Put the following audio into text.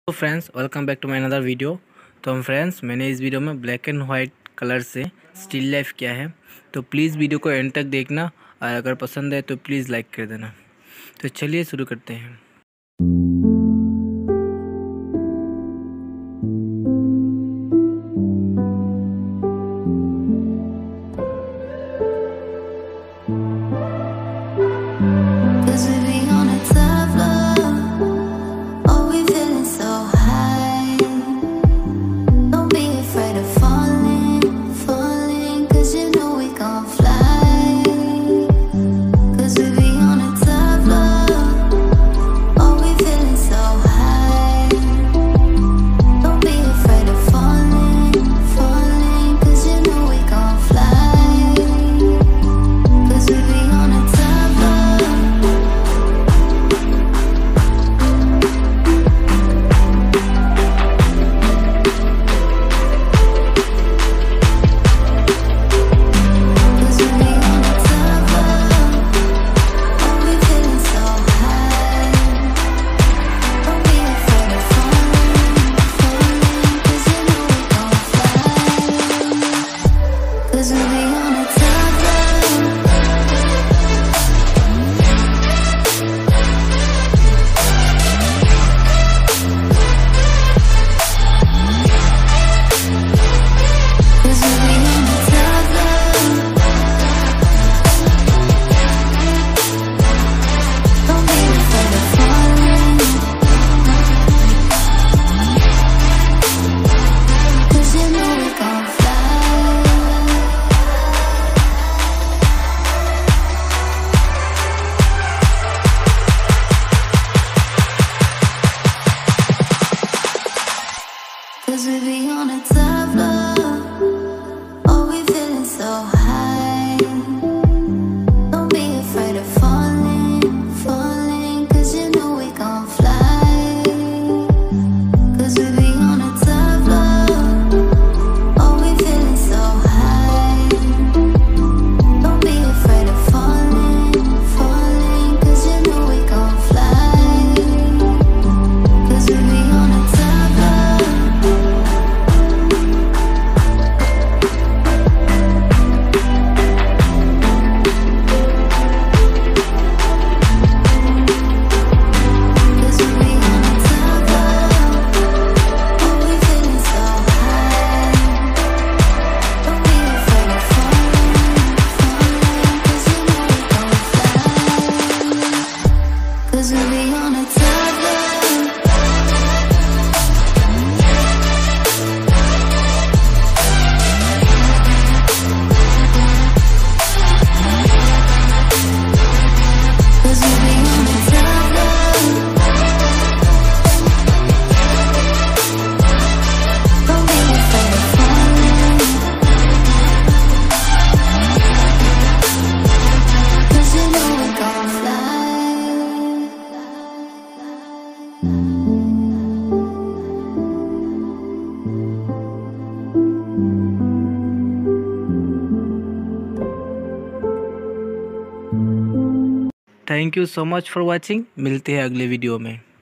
तो friends welcome back to my another video. तो friends मैंने इस वीडियो में ब्लैक एंड वाइट कलर से स्टिल लाइफ किया है। तो प्लीज़ वीडियो को एंड तक देखना और अगर पसंद है तो प्लीज़ लाइक कर देना। तो चलिए शुरू करते हैं। Cause we be on a top floor. Oh, we feeling so high. Don't be afraid of falling, falling. Cause you know we gon' fly. Cause we be on a top floor. Oh, we feeling so high. Don't be afraid of falling, falling. Cause you know we gon' fly. Cause we be on a top floor. Cause we'll be on a top floor. Cause we'll be on a top floor. Don't be afraid of falling. Cause you know we're gon' fly. Thank you so much for watching. मिलते हैं अगले video में।